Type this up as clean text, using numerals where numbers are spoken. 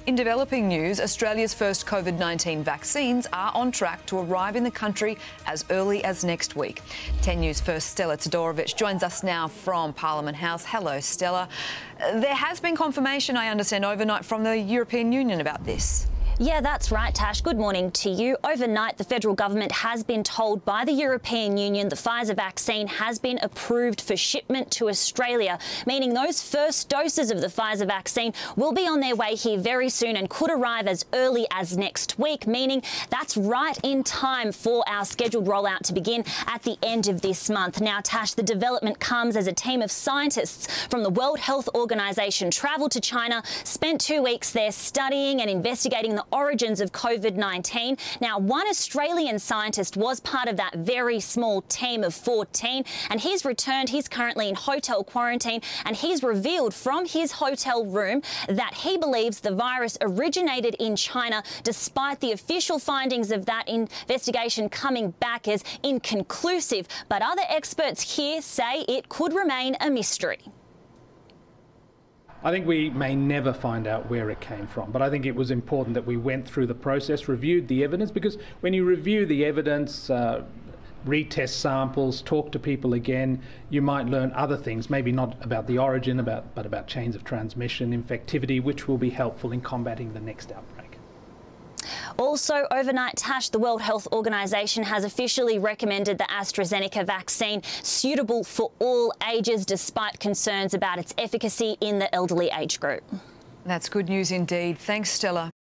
In developing news, Australia's first COVID-19 vaccines are on track to arrive in the country as early as next week. 10 News first Stella Todorovic joins us now from Parliament House. Hello, Stella. There has been confirmation, I understand, overnight from the European Union about this. Yeah, that's right, Tash. Good morning to you. Overnight, the federal government has been told by the European Union the Pfizer vaccine has been approved for shipment to Australia, meaning those first doses of the Pfizer vaccine will be on their way here very soon and could arrive as early as next week, meaning that's right in time for our scheduled rollout to begin at the end of this month. Now, Tash, the development comes as a team of scientists from the World Health Organization travelled to China, spent 2 weeks there studying and investigating the origins of COVID-19. Now, one Australian scientist was part of that very small team of 14, and he's returned. He's currently in hotel quarantine, and he's revealed from his hotel room that he believes the virus originated in China, despite the official findings of that investigation coming back as inconclusive. But other experts here say it could remain a mystery. I think we may never find out where it came from, but I think it was important that we went through the process, reviewed the evidence, because when you review the evidence, retest samples, talk to people again, you might learn other things, maybe not about the origin, but about chains of transmission, infectivity, which will be helpful in combating the next outbreak. Also, overnight, Tash, the World Health Organization has officially recommended the AstraZeneca vaccine suitable for all ages, despite concerns about its efficacy in the elderly age group. That's good news indeed. Thanks, Stella.